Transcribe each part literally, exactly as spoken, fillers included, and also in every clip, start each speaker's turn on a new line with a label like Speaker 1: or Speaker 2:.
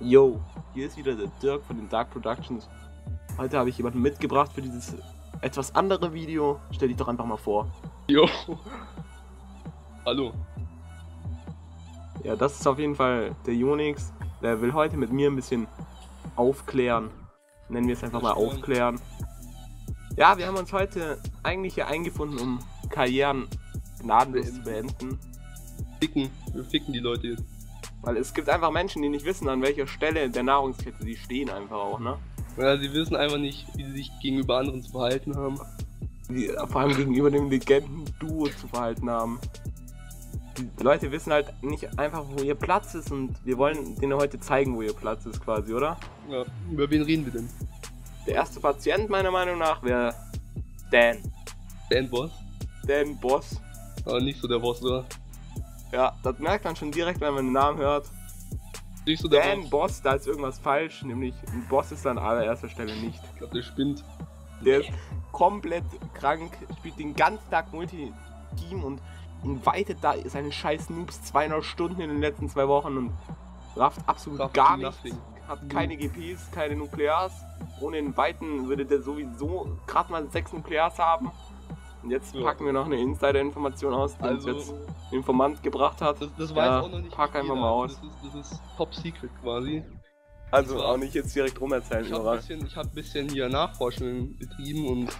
Speaker 1: Yo, hier ist wieder der Dirk von den Dark Productions. Heute habe ich jemanden mitgebracht für dieses etwas andere Video. Stell dich doch einfach mal vor.
Speaker 2: Jo. Hallo.
Speaker 1: Ja, das ist auf jeden Fall der Unix. Der will heute mit mir ein bisschen aufklären. Nennen wir es einfach mal aufklären. Ja, wir haben uns heute eigentlich hier eingefunden, um Karrieren gnadenlos zu beenden.
Speaker 2: Ficken. Wir ficken die Leute jetzt.
Speaker 1: Weil es gibt einfach Menschen, die nicht wissen, an welcher Stelle der Nahrungskette sie stehen einfach auch, ne?
Speaker 2: Ja, sie wissen einfach nicht, wie sie sich gegenüber anderen zu verhalten haben.
Speaker 1: Die vor allem gegenüber dem Legenden-Duo zu verhalten haben. Die Leute wissen halt nicht einfach, wo ihr Platz ist, und wir wollen denen heute zeigen, wo ihr Platz ist quasi, oder?
Speaker 2: Ja, über wen reden wir denn?
Speaker 1: Der erste Patient meiner Meinung nach wäre Dan.
Speaker 2: Dan Boss?
Speaker 1: Dan Boss.
Speaker 2: Aber nicht so der Boss, oder?
Speaker 1: Ja, das merkt man schon direkt, wenn man den Namen hört.
Speaker 2: Nicht so der
Speaker 1: Dan
Speaker 2: Boss.
Speaker 1: Boss, da ist irgendwas falsch, nämlich ein Boss ist an allererster Stelle nicht.
Speaker 2: Ich glaube, der spinnt.
Speaker 1: Der ist komplett krank, spielt den ganzen Tag Multi-Team und invited da seine scheiß Noobs zweieinhalb Stunden in den letzten zwei Wochen und rafft absolut
Speaker 2: Rafft
Speaker 1: gar
Speaker 2: nothing.
Speaker 1: nichts. Hat keine G Ps, keine Nuklears. Ohne den Weiten würde der sowieso gerade mal sechs Nuklears haben. Und jetzt
Speaker 2: Ja.
Speaker 1: packen wir noch eine Insider-Information aus, die
Speaker 2: Also,
Speaker 1: uns jetzt ein Informant gebracht hat.
Speaker 2: Das, das weiß
Speaker 1: Ja,
Speaker 2: auch noch nicht.
Speaker 1: pack einfach
Speaker 2: jeder.
Speaker 1: mal aus.
Speaker 2: Das ist, das ist Top Secret quasi.
Speaker 1: Also
Speaker 2: das war-
Speaker 1: auch nicht jetzt direkt rumerzählen
Speaker 2: Ich habe ein
Speaker 1: überall.
Speaker 2: bisschen, ich hab ein bisschen hier Nachforschungen betrieben und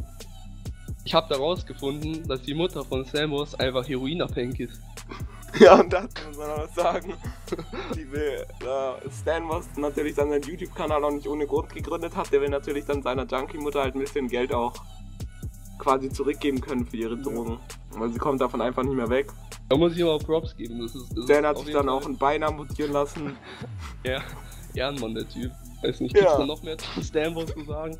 Speaker 2: ich habe da rausgefunden, dass die Mutter von Samus einfach heroinabhängig ist.
Speaker 1: Ja, und dazu muss man noch was sagen. Die will, äh, Stan, was natürlich dann seinen YouTube-Kanal auch nicht ohne Grund gegründet hat, der will natürlich dann seiner Junkie-Mutter halt ein bisschen Geld auch quasi zurückgeben können für ihre Drogen. Weil sie kommt davon einfach nicht mehr weg.
Speaker 2: Da muss ich aber Props geben. Das ist, das
Speaker 1: Stan
Speaker 2: ist
Speaker 1: hat
Speaker 2: auf
Speaker 1: sich
Speaker 2: jeden
Speaker 1: dann
Speaker 2: Fall
Speaker 1: auch ein Bein amputieren lassen.
Speaker 2: Ja, Ehrenmann, der Typ. Weiß nicht, gibt's
Speaker 1: Ja.
Speaker 2: da noch mehr zu Stan Boss zu sagen?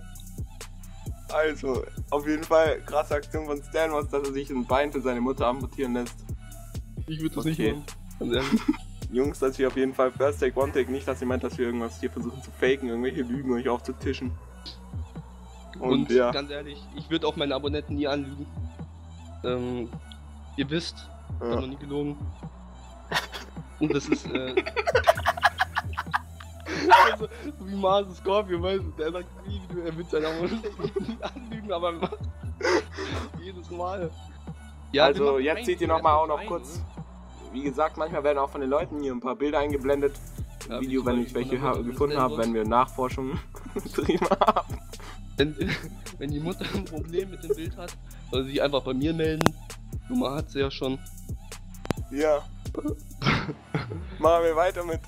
Speaker 1: Also, auf jeden Fall krasse Aktion von Stan, was, dass er sich ein Bein für seine Mutter amputieren lässt.
Speaker 2: Ich würde das
Speaker 1: Okay.
Speaker 2: nicht machen. Ganz ehrlich.
Speaker 1: Jungs, das hier auf jeden Fall First Take, One Take, nicht, dass ihr meint, dass wir irgendwas hier versuchen zu faken, irgendwelche Lügen euch aufzutischen. Und,
Speaker 2: Und
Speaker 1: ja.
Speaker 2: ganz ehrlich, ich würde auch meine Abonnenten nie anlügen. Ähm, ihr wisst, ich
Speaker 1: Ja.
Speaker 2: habe noch nie gelogen. Und das ist, äh... also, so wie Mars Scorpion, weißt du, der sagt nie, wie du- er wird seine Abonnenten nie anlügen, aber er macht jedes Mal. Ja, wir
Speaker 1: Also
Speaker 2: machen
Speaker 1: jetzt
Speaker 2: ein
Speaker 1: seht ihr
Speaker 2: Video
Speaker 1: nochmal auch
Speaker 2: erstmal
Speaker 1: noch
Speaker 2: rein,
Speaker 1: kurz,
Speaker 2: ne?
Speaker 1: wie gesagt, manchmal werden auch von den Leuten hier ein paar Bilder eingeblendet. Im
Speaker 2: Ja, wie
Speaker 1: Video,
Speaker 2: zum
Speaker 1: wenn ich
Speaker 2: Beispiel von
Speaker 1: welche
Speaker 2: der
Speaker 1: ha
Speaker 2: Mutter
Speaker 1: gefunden
Speaker 2: des
Speaker 1: habe,
Speaker 2: Stan
Speaker 1: wenn wir Nachforschungen betrieben haben.
Speaker 2: Wenn, wenn die Mutter ein Problem mit dem Bild hat, soll sie sich einfach bei mir melden. Nummer hat sie ja schon.
Speaker 1: Ja. Machen wir weiter mit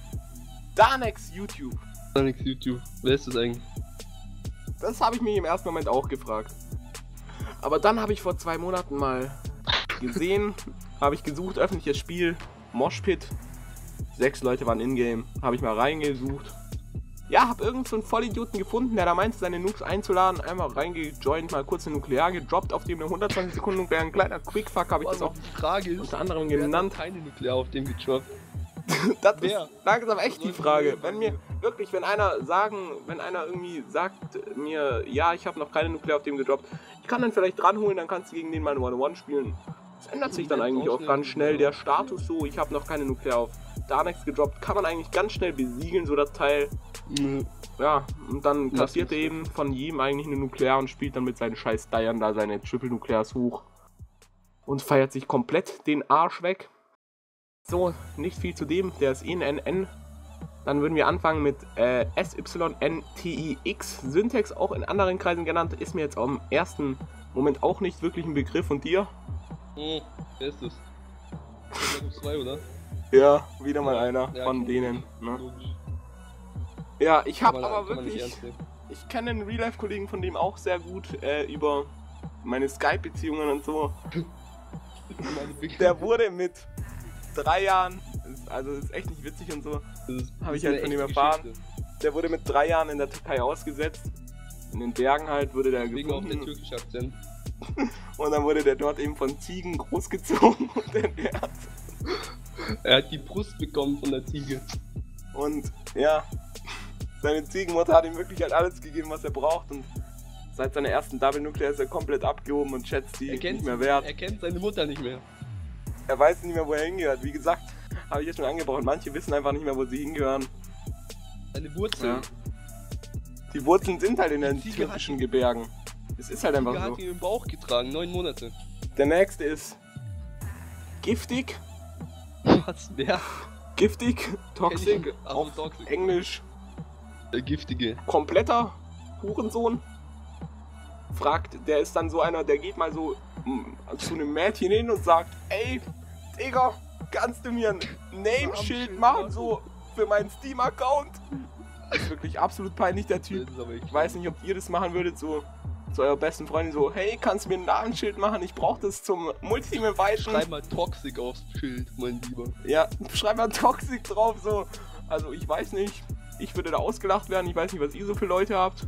Speaker 1: Danex YouTube.
Speaker 2: Dann nix YouTube. Wer ist das eigentlich?
Speaker 1: Das habe ich mich im ersten Moment auch gefragt. Aber dann habe ich vor zwei Monaten mal gesehen, habe ich gesucht, öffentliches Spiel, Moshpit. Sechs Leute waren in-game, habe ich mal reingesucht. Ja, habe irgend so einen Vollidioten gefunden, der da meinte, seine Noobs einzuladen, einmal reingejoint, mal kurz eine Nuklear gedroppt, auf dem eine hundertzwanzig Sekunden Nuklear, ein kleiner Quickfuck, habe ich das auch
Speaker 2: die Frage ist,
Speaker 1: unter anderem
Speaker 2: wer hat
Speaker 1: genannt.
Speaker 2: keine Nuklear auf dem gedroppt?
Speaker 1: Das ist
Speaker 2: Wer?
Speaker 1: langsam echt die
Speaker 2: Sollte
Speaker 1: Frage.
Speaker 2: man-
Speaker 1: Wenn mir wirklich, wenn einer sagen, wenn einer irgendwie sagt mir, ja, ich habe noch keine Nuklear auf dem gedroppt, ich kann dann vielleicht dranholen, dann kannst du gegen den mal one one spielen. Das ändert sich dann
Speaker 2: Ja,
Speaker 1: eigentlich
Speaker 2: auch
Speaker 1: auch
Speaker 2: schnell.
Speaker 1: ganz schnell. Der Status so, ich habe noch keine Nuklear auf Danex gedroppt, kann man eigentlich ganz schnell besiegeln, so das Teil.
Speaker 2: Nö.
Speaker 1: Ja, und dann
Speaker 2: Lass
Speaker 1: kassiert
Speaker 2: mich
Speaker 1: er eben von jedem eigentlich eine Nuklear und spielt dann mit seinen scheiß Deiern da seine Triple-Nuklears hoch. Und feiert sich komplett den Arsch weg. So, nicht viel zu dem, der ist eh ein N N. Dann würden wir anfangen mit äh, S Y N T I X. Syntax, auch in anderen Kreisen genannt, ist mir jetzt im ersten Moment auch nicht wirklich ein Begriff. Und dir?
Speaker 2: Hm, wer ist das? Das zwei, oder?
Speaker 1: Ja, wieder mal einer
Speaker 2: Ja,
Speaker 1: von
Speaker 2: kenn-
Speaker 1: denen. Ne?
Speaker 2: Logisch.
Speaker 1: Ja, ich
Speaker 2: Kann
Speaker 1: habe
Speaker 2: man-
Speaker 1: aber
Speaker 2: kann man nicht
Speaker 1: wirklich...
Speaker 2: ernst nehmen.
Speaker 1: Ich kenne einen Real-Life-Kollegen von dem auch sehr gut äh, über meine Skype-Beziehungen und so.
Speaker 2: Meine Big-
Speaker 1: Der wurde mit drei Jahren, ist- also ist echt nicht witzig und so,
Speaker 2: Das ist-
Speaker 1: hab
Speaker 2: das
Speaker 1: ich
Speaker 2: ist
Speaker 1: halt
Speaker 2: eine
Speaker 1: von ihm
Speaker 2: echte
Speaker 1: erfahren.
Speaker 2: Geschichte.
Speaker 1: der wurde mit drei Jahren in der Türkei ausgesetzt. In den Bergen halt wurde der
Speaker 2: Deswegen auch der
Speaker 1: gefunden.
Speaker 2: türkische Akzent.
Speaker 1: Und dann wurde der dort eben von Ziegen großgezogen und ernährt.
Speaker 2: Er hat die Brust bekommen von der Ziege.
Speaker 1: Und ja, seine Ziegenmutter hat ihm wirklich halt alles gegeben, was er braucht. Und seit seiner ersten Double Nuclear ist er komplett abgehoben und schätzt die
Speaker 2: Er kennt,
Speaker 1: nicht mehr wert.
Speaker 2: er kennt seine Mutter nicht mehr.
Speaker 1: Er weiß nicht mehr, wo er hingehört. Wie gesagt, habe ich ja schon angebrochen. Manche wissen einfach nicht mehr, wo sie hingehören.
Speaker 2: Deine Wurzeln.
Speaker 1: Ja. Die Wurzeln sind halt in den
Speaker 2: Die Ziege
Speaker 1: türkischen Gebirgen. Es ist halt
Speaker 2: Die
Speaker 1: einfach
Speaker 2: hat
Speaker 1: so.
Speaker 2: ihn im Bauch getragen, neun Monate.
Speaker 1: Der nächste ist giftig.
Speaker 2: Was? Wer?
Speaker 1: Giftig, toxic,
Speaker 2: Kenn ich- also
Speaker 1: auf
Speaker 2: toxic.
Speaker 1: Englisch
Speaker 2: Der Giftige.
Speaker 1: kompletter Hurensohn. Fragt, der ist dann so einer, der geht mal so mm, zu einem Mädchen hin und sagt, ey, Digga, kannst du mir ein Name-Schild machen, so für meinen Steam-Account? Das ist wirklich absolut peinlich, der Typ.
Speaker 2: Das ist aber echt
Speaker 1: Ich weiß nicht, ob ihr das machen würdet, so zu eurer besten Freundin so, hey, kannst du mir ein Namensschild machen? Ich brauche das zum Multiteam weiten.
Speaker 2: Schreib mal Toxic aufs Schild, mein Lieber.
Speaker 1: Ja, schreib mal Toxic drauf, so. Also ich weiß nicht, ich würde da ausgelacht werden, ich weiß nicht, was ihr so für Leute habt.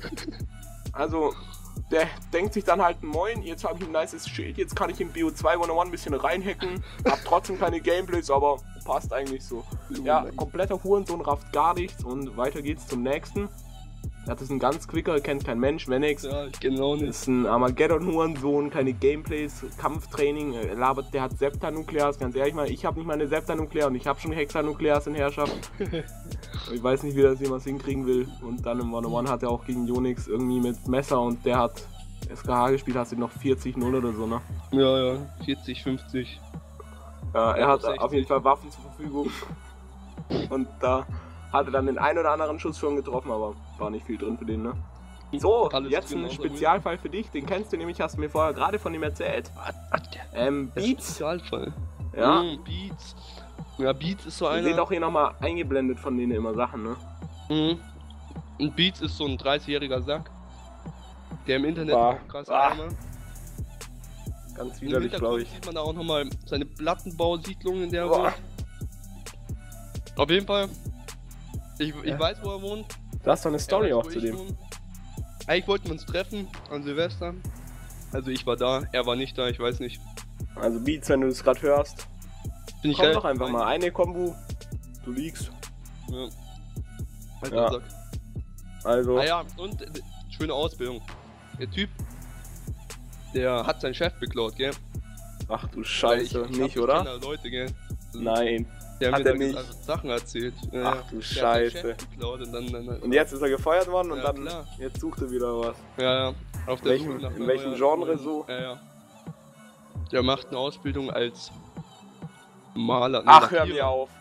Speaker 1: Also, der denkt sich dann halt, moin, jetzt habe ich ein nices Schild, jetzt kann ich in B O zwei hunderteins ein bisschen reinhacken, hab trotzdem keine Gameplays, aber passt eigentlich so. Ja, kompletter Hurensohn, rafft gar nichts und weiter geht's zum nächsten. Das ist ein ganz quicker, kennt kein Mensch, wenn nix.
Speaker 2: Ja, ich kenne auch nicht.
Speaker 1: Ist ein Armageddon-Hurensohn, keine Gameplays, Kampftraining, äh, labert, der hat Septanuklears, ganz ehrlich mal, ich habe nicht mal eine Septanuklear und ich habe schon Hexanuklears in Herrschaft. Ich weiß nicht, wie das jemand hinkriegen will. Und dann im One-on-One hat er auch gegen Unix irgendwie mit Messer und der hat S K H gespielt, hast du noch vierzig null oder so, ne?
Speaker 2: Ja, ja, vierzig, fünfzig.
Speaker 1: Ja, er hat
Speaker 2: sechzig.
Speaker 1: auf jeden Fall Waffen zur Verfügung. Und da hat er dann den einen oder anderen Schuss schon getroffen, aber war nicht viel drin für den, ne? So,
Speaker 2: Alles
Speaker 1: jetzt
Speaker 2: drin,
Speaker 1: ein
Speaker 2: außer
Speaker 1: Spezialfall für dich, den kennst du nämlich, hast du mir vorher gerade von ihm erzählt.
Speaker 2: Ah, der
Speaker 1: Ähm,
Speaker 2: der
Speaker 1: Beats,
Speaker 2: Spezialfall.
Speaker 1: ja,
Speaker 2: Mm, Beats. Ja, Beats ist so
Speaker 1: ihr
Speaker 2: einer.
Speaker 1: seht auch hier nochmal eingeblendet von denen immer Sachen, ne?
Speaker 2: Mhm. Und Beats ist so ein dreißigjähriger Sack, der im Internet
Speaker 1: Ah.
Speaker 2: auch krass
Speaker 1: Ah.
Speaker 2: einmal.
Speaker 1: Ganz
Speaker 2: Im
Speaker 1: widerlich, glaube
Speaker 2: Hintergrund
Speaker 1: ich.
Speaker 2: sieht man da auch nochmal seine Plattenbausiedlung, in der er
Speaker 1: Boah.
Speaker 2: wohnt. Auf jeden Fall. Ich, ich
Speaker 1: Ja.
Speaker 2: weiß, wo er wohnt.
Speaker 1: Da hast du eine Story
Speaker 2: Er weiß,
Speaker 1: auch
Speaker 2: wo
Speaker 1: zu
Speaker 2: ich
Speaker 1: dem.
Speaker 2: wohne. Eigentlich wollten wir uns treffen an Silvester. Also ich war da, er war nicht da, ich weiß nicht.
Speaker 1: Also Beats, wenn du das gerade hörst,
Speaker 2: Bin ich
Speaker 1: komm
Speaker 2: geil.
Speaker 1: doch einfach mal eine Kombo, du liegst.
Speaker 2: Ja. Alter
Speaker 1: Ja.
Speaker 2: Sack.
Speaker 1: Also,
Speaker 2: Ah ja, und äh, schöne Ausbildung. Der Typ, der hat seinen Chef beklaut, gell?
Speaker 1: ach du
Speaker 2: Weil
Speaker 1: Scheiße,
Speaker 2: ich- ich
Speaker 1: nicht,
Speaker 2: hab-
Speaker 1: oder?
Speaker 2: Ich kenn da Leute, gell?
Speaker 1: Nein.
Speaker 2: Der
Speaker 1: Hat
Speaker 2: mir
Speaker 1: er
Speaker 2: da
Speaker 1: nicht?
Speaker 2: also Sachen erzählt. Ja,
Speaker 1: Ach
Speaker 2: ja.
Speaker 1: du
Speaker 2: Der hat seinen
Speaker 1: Scheiße.
Speaker 2: Chef geklaut und dann, dann, dann
Speaker 1: Und jetzt ist er gefeuert worden und
Speaker 2: Ja,
Speaker 1: dann,
Speaker 2: klar.
Speaker 1: jetzt sucht er wieder was.
Speaker 2: Ja, ja. Auf der
Speaker 1: Welchen-
Speaker 2: Suche nach
Speaker 1: in
Speaker 2: einer
Speaker 1: welchem
Speaker 2: neuen-
Speaker 1: Genre
Speaker 2: neuen-
Speaker 1: so?
Speaker 2: Ja, ja. Der macht eine Ausbildung als Maler. nee,
Speaker 1: Ach, hör
Speaker 2: Lackierer.
Speaker 1: mir auf.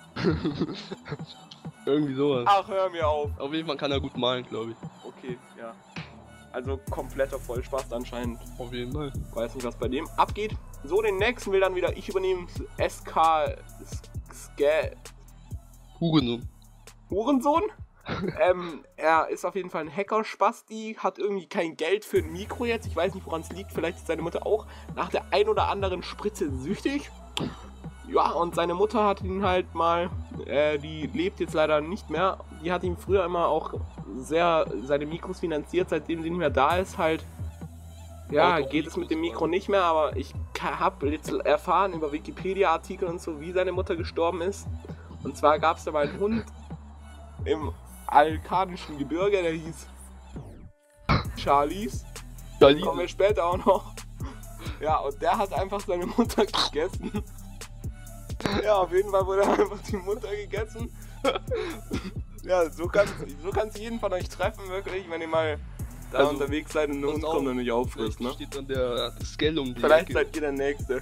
Speaker 2: Irgendwie sowas.
Speaker 1: Ach, hör mir auf.
Speaker 2: Auf jeden Fall kann er gut malen, glaube ich.
Speaker 1: Okay, ja. Also kompletter Vollspaß anscheinend.
Speaker 2: Auf jeden Fall.
Speaker 1: Weiß nicht, was bei dem abgeht. So, den nächsten will dann wieder ich übernehmen. S K Ska
Speaker 2: Hurensohn.
Speaker 1: Hurensohn. ähm, er ist auf jeden Fall ein Hacker-Spasti, hat irgendwie kein Geld für ein Mikro jetzt. Ich weiß nicht, woran es liegt. Vielleicht ist seine Mutter auch nach der ein oder anderen Spritze süchtig. Ja, und seine Mutter hat ihn halt mal, äh, die lebt jetzt leider nicht mehr. Die hat ihm früher immer auch sehr seine Mikros finanziert, seitdem sie nicht mehr da ist, halt. Ja,
Speaker 2: Auch
Speaker 1: geht es mit dem
Speaker 2: Mikros,
Speaker 1: Mikro nicht mehr, aber ich habe jetzt erfahren über Wikipedia-Artikel und so, wie seine Mutter gestorben ist. Und zwar gab es da mal einen Hund im alkanischen Gebirge, der hieß Charlies.
Speaker 2: Ja,
Speaker 1: Kommen wir später auch noch. Ja, und der hat einfach seine Mutter gegessen. Ja, auf jeden Fall wurde einfach die Mutter gegessen. Ja, so kann so kann's jeden von euch treffen, wirklich, wenn ihr mal da
Speaker 2: Also,
Speaker 1: unterwegs seid und der
Speaker 2: pass
Speaker 1: Hund
Speaker 2: auf,
Speaker 1: kommt und nicht auffrisst,
Speaker 2: Vielleicht
Speaker 1: ne?
Speaker 2: steht dann der Skell um die
Speaker 1: Vielleicht
Speaker 2: Ecke.
Speaker 1: seid ihr der Nächste.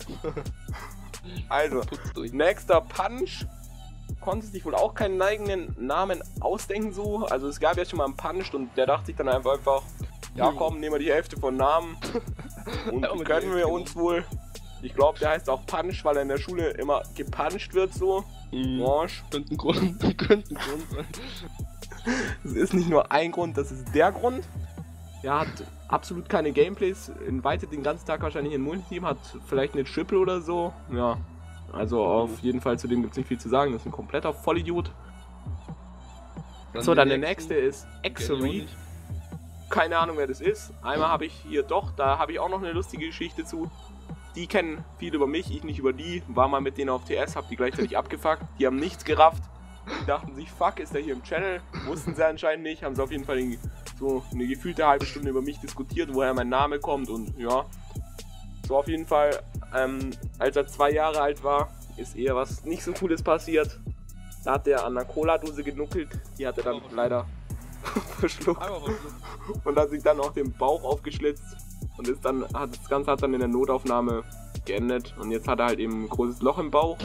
Speaker 1: Also,
Speaker 2: Putzt durch.
Speaker 1: nächster Punch. Konnte sich wohl auch keinen eigenen Namen ausdenken so. Also es gab ja schon mal einen Punch und der dachte sich dann einfach, einfach ja komm, nehmen wir die Hälfte von Namen und
Speaker 2: Ja, mit
Speaker 1: können
Speaker 2: die
Speaker 1: wir
Speaker 2: Hälfte,
Speaker 1: uns wohl. Ich glaube, der heißt auch Punch, weil er in der Schule immer gepuncht wird so.
Speaker 2: Mhm.
Speaker 1: Morsch.
Speaker 2: Könnte ein Grund, könnte ein Grund sein.
Speaker 1: Das ist nicht nur ein Grund, das ist der Grund. Er hat absolut keine Gameplays, invited den ganzen Tag wahrscheinlich in Multiteam, hat vielleicht eine Triple oder so. Ja, also auf jeden Fall zu dem gibt es nicht viel zu sagen, das ist ein kompletter Vollidiot. So, dann der nächste ist Exery. Keine Ahnung, wer das ist. Einmal habe ich hier doch, da habe ich auch noch eine lustige Geschichte zu. Die kennen viel über mich, ich nicht über die. War mal mit denen auf T S, hab die gleichzeitig abgefuckt. Die haben nichts gerafft. Die dachten sich, fuck, ist der hier im Channel? Wussten sie anscheinend nicht. Haben sie auf jeden Fall den, so eine gefühlte halbe Stunde über mich diskutiert, woher mein Name kommt und ja. So auf jeden Fall, ähm, als er zwei Jahre alt war, ist eher was nicht so Cooles passiert. Da hat der an einer Cola-Dose genuckelt, die hat er dann leider verschluckt. Und hat sich dann auch den Bauch aufgeschlitzt und ist dann, hat das Ganze hat dann in der Notaufnahme geendet und jetzt hat er halt eben ein großes Loch im Bauch.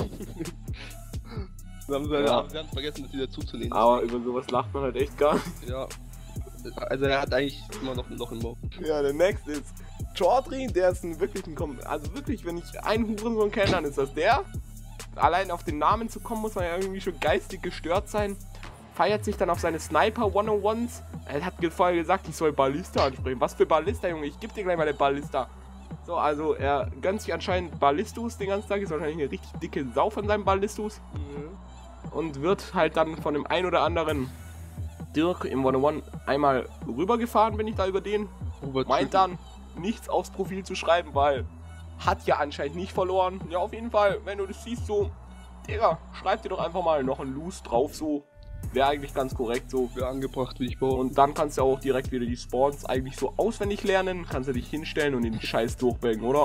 Speaker 2: Wir haben seine ja. ganz vergessen, das wieder zuzunehmen.
Speaker 1: Aber über sowas lacht man halt echt gar nicht.
Speaker 2: Ja. Also er hat eigentlich immer noch ein Loch im Bauch.
Speaker 1: Ja, der nächste ist Chaudhry, der ist ein wirklich ein Kom also wirklich, wenn ich einen Hurensohn kenne, dann ist das der. Allein auf den Namen zu kommen, muss man ja irgendwie schon geistig gestört sein. Feiert sich dann auf seine Sniper hunderteins. Er hat vorher gesagt, ich soll Ballista ansprechen. Was für Ballista, Junge? Ich geb dir gleich mal eine Ballista. So, also er gönnt sich anscheinend Ballistus den ganzen Tag. Ist wahrscheinlich eine richtig dicke Sau von seinem Ballistus. Mhm. Und wird halt dann von dem ein oder anderen Dirk im hunderteins einmal rübergefahren, wenn ich da über den. Robert meint dann, nichts aufs Profil zu schreiben, weil hat ja anscheinend nicht verloren. Ja, auf jeden Fall, wenn du das siehst, so, Digga, schreib dir doch einfach mal noch ein Loose drauf, so. Wäre eigentlich ganz korrekt so.
Speaker 2: Wäre angebracht, wie ich baue.
Speaker 1: Und dann kannst du auch direkt wieder die Spawns eigentlich so auswendig lernen. Kannst du dich hinstellen und den Scheiß durchbängen, oder?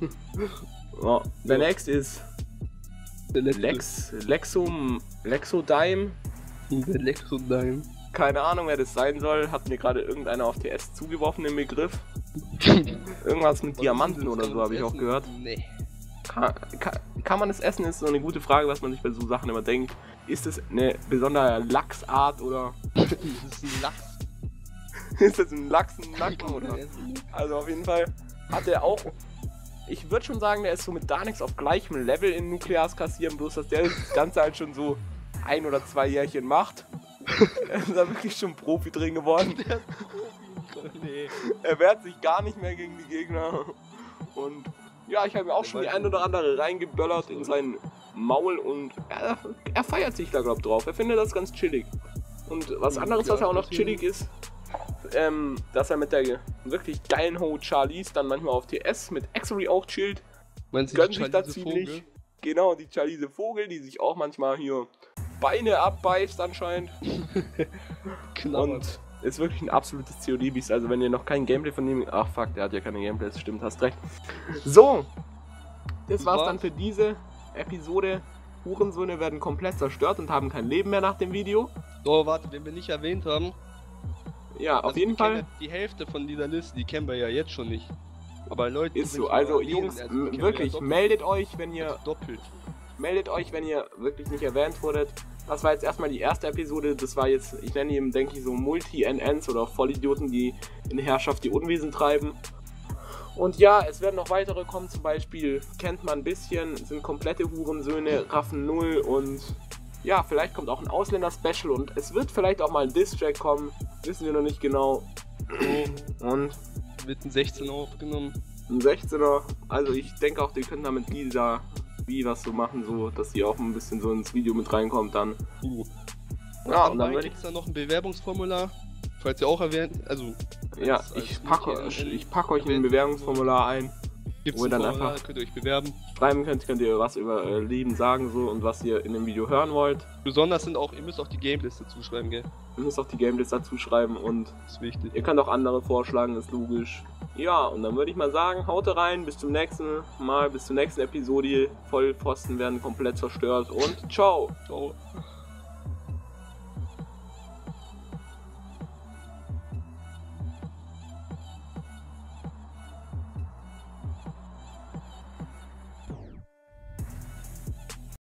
Speaker 1: Ja. Der ja. nächste ist Lex, Lexum, Lexodime.
Speaker 2: Der Lexodime.
Speaker 1: Keine Ahnung, wer das sein soll. Hat mir gerade irgendeiner auf T S zugeworfen im Begriff. Irgendwas mit Diamanten oder so habe ich auch gehört. Nee. Kann, kann, kann man es essen, ist so eine gute Frage, was man sich bei so Sachen immer denkt. Ist es eine besondere Lachsart oder...
Speaker 2: ist es ein Lachs?
Speaker 1: Ist das ein Lachs im Nacken oder? Also auf jeden Fall hat er auch... Ich würde schon sagen, der ist so mit Darnix auf gleichem Level in Nuklears kassieren, bloß dass der das Ganze halt schon so ein oder zwei Jährchen macht. Er ist da wirklich schon Profi drin geworden. Der ist Profi. Nee. Er wehrt sich gar nicht mehr gegen die Gegner. Und ja, ich habe mir auch schon die ein oder andere reingeböllert in sein Maul und er, er feiert sich da, glaub drauf. Er findet das ganz chillig. Und was anderes, was auch noch chillig ist, ähm, dass er mit der wirklich geilen Ho Charlize dann manchmal auf T S mit Exory auch chillt. Gönnt sich da ziemlich. Vogel? Genau, die Charlize Vogel, die sich auch manchmal hier Beine abbeißt anscheinend. Und ist wirklich ein absolutes C O D-Biest. Also wenn ihr noch kein Gameplay von ihm... Ach fuck, der hat ja keine Gameplays, stimmt, hast recht. So, das war's dann für diese Episode. Hurensöhne werden komplett zerstört und haben kein Leben mehr nach dem Video.
Speaker 2: So, warte, den wir nicht erwähnt haben.
Speaker 1: Ja, auf jeden Fall.
Speaker 2: Die Hälfte von dieser Liste, die kennen wir ja jetzt schon nicht. Aber Leute,
Speaker 1: ist so, also Jungs, also, wirklich, ja meldet euch, wenn ihr...
Speaker 2: Doppelt.
Speaker 1: Meldet euch, wenn ihr wirklich nicht erwähnt wurdet. Das war jetzt erstmal die erste Episode, das war jetzt, ich nenne ihn, denke ich, so Multi-N Ns oder Vollidioten, die in Herrschaft die Unwesen treiben. Und ja, es werden noch weitere kommen, zum Beispiel kennt man ein bisschen, sind komplette Hurensöhne, Raffen null und ja, vielleicht kommt auch ein Ausländer-Special und es wird vielleicht auch mal ein Diss-Track kommen, wissen wir noch nicht genau. Und
Speaker 2: wird ein sechzehner aufgenommen.
Speaker 1: Ein sechzehner, also ich denke auch, die können damit dieser wie was so machen, so dass sie auch ein bisschen so ins Video mit reinkommt dann.
Speaker 2: Uh. Ja, und dann gibt es da noch ein Bewerbungsformular, falls ihr auch erwähnt, also...
Speaker 1: Ja, ich packe euch, ich pack euch ein Bewerbungsformular ein,
Speaker 2: gibt's wo ihr dann Formular, einfach könnt ihr euch bewerben.
Speaker 1: Schreiben könnt, könnt ihr was über äh, Leben sagen so und was ihr in dem Video hören wollt.
Speaker 2: Besonders sind auch, ihr müsst auch die Gameplays dazu schreiben, gell?
Speaker 1: Ihr müsst auch die Gameplays dazu schreiben und
Speaker 2: das ist wichtig.
Speaker 1: Ihr könnt auch andere vorschlagen, ist logisch. Ja, und dann würde ich mal sagen, haut rein, bis zum nächsten Mal, bis zur nächsten Episode. Vollpfosten werden komplett zerstört und ciao.
Speaker 2: Ciao.